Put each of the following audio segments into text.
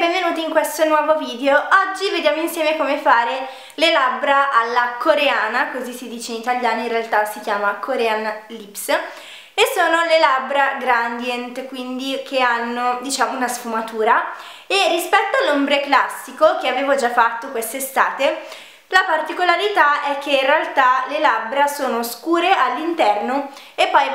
benvenuti in questo nuovo video. Oggi vediamo insieme come fare le labbra alla coreana, così si dice in italiano, in realtà si chiama Korean Lips, e sono le labbra gradient, quindi che hanno, diciamo, una sfumatura, e rispetto all'ombre classico che avevo già fatto quest'estate, la particolarità è che in realtà le labbra sono scure all'interno e poi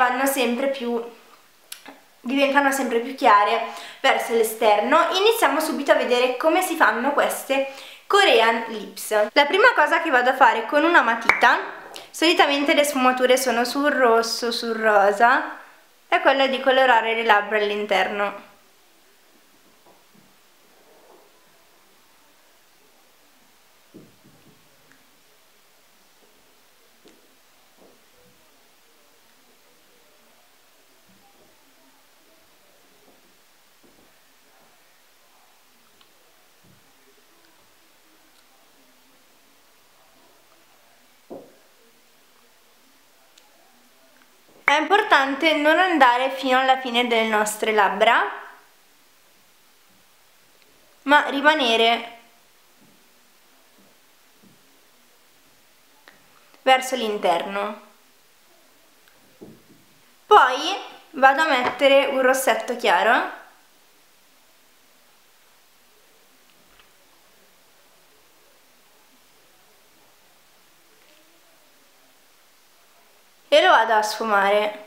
diventano sempre più chiare verso l'esterno. Iniziamo subito a vedere come si fanno queste Korean Lips. La prima cosa che vado a fare con una matita, solitamente le sfumature sono sul rosso, sul rosa, è quella di colorare le labbra all'interno. È importante non andare fino alla fine delle nostre labbra, ma rimanere verso l'interno. Poi vado a mettere un rossetto chiaro e lo vado a sfumare.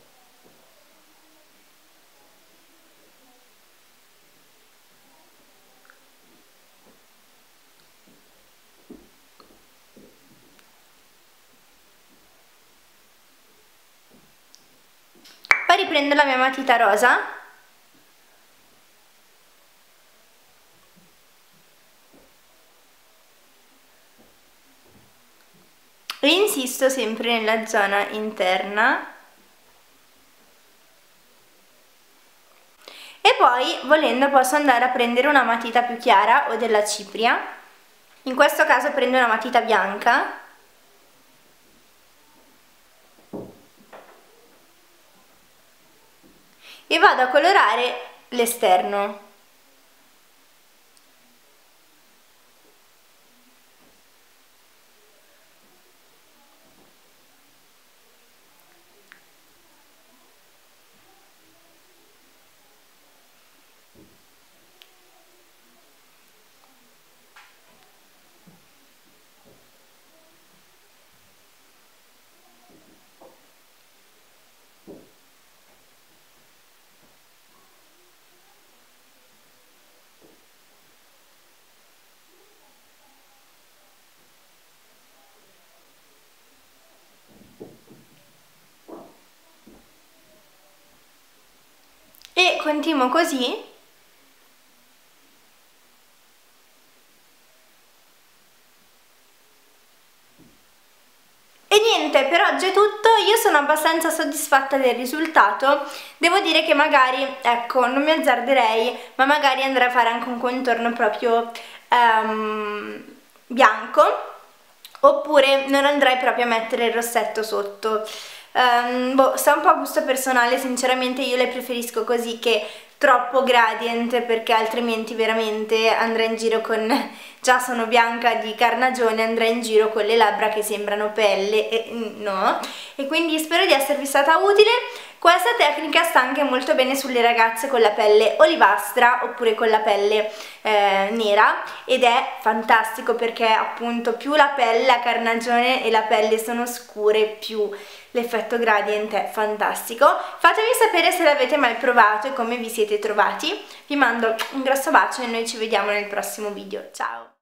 Poi riprendo la mia matita rosa e insisto sempre nella zona interna, e poi, volendo, posso andare a prendere una matita più chiara o della cipria. In questo caso prendo una matita bianca e vado a colorare l'esterno. E continuo così e niente, per oggi è tutto. Io sono abbastanza soddisfatta del risultato. Devo dire che magari, ecco, non mi azzarderei, ma magari andrei a fare anche un contorno proprio bianco, oppure non andrei proprio a mettere il rossetto sotto. Boh, sta un po' a gusto personale, sinceramente io le preferisco così che troppo gradient, perché altrimenti veramente andrei in giro con, già sono bianca di carnagione, andrei in giro con le labbra che sembrano pelle e no, e quindi spero di esservi stata utile. Questa tecnica sta anche molto bene sulle ragazze con la pelle olivastra oppure con la pelle nera, ed è fantastico perché appunto più la pelle, la carnagione e la pelle sono scure, più l'effetto gradient è fantastico. Fatemi sapere se l'avete mai provato e come vi siete trovati. Vi mando un grosso bacio e noi ci vediamo nel prossimo video. Ciao!